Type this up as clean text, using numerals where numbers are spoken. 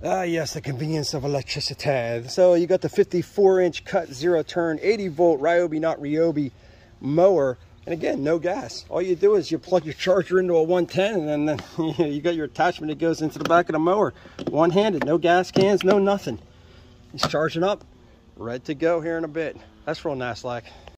Ah, yes, the convenience of electricity. So you got the 54-inch cut, zero turn, 80-volt Ryobi, not Ryobi mower. And again, no gas. All you do is you plug your charger into a 110, and then you got your attachment that goes into the back of the mower. One-handed, no gas cans, no nothing. It's charging up, ready to go here in a bit. That's real nice like.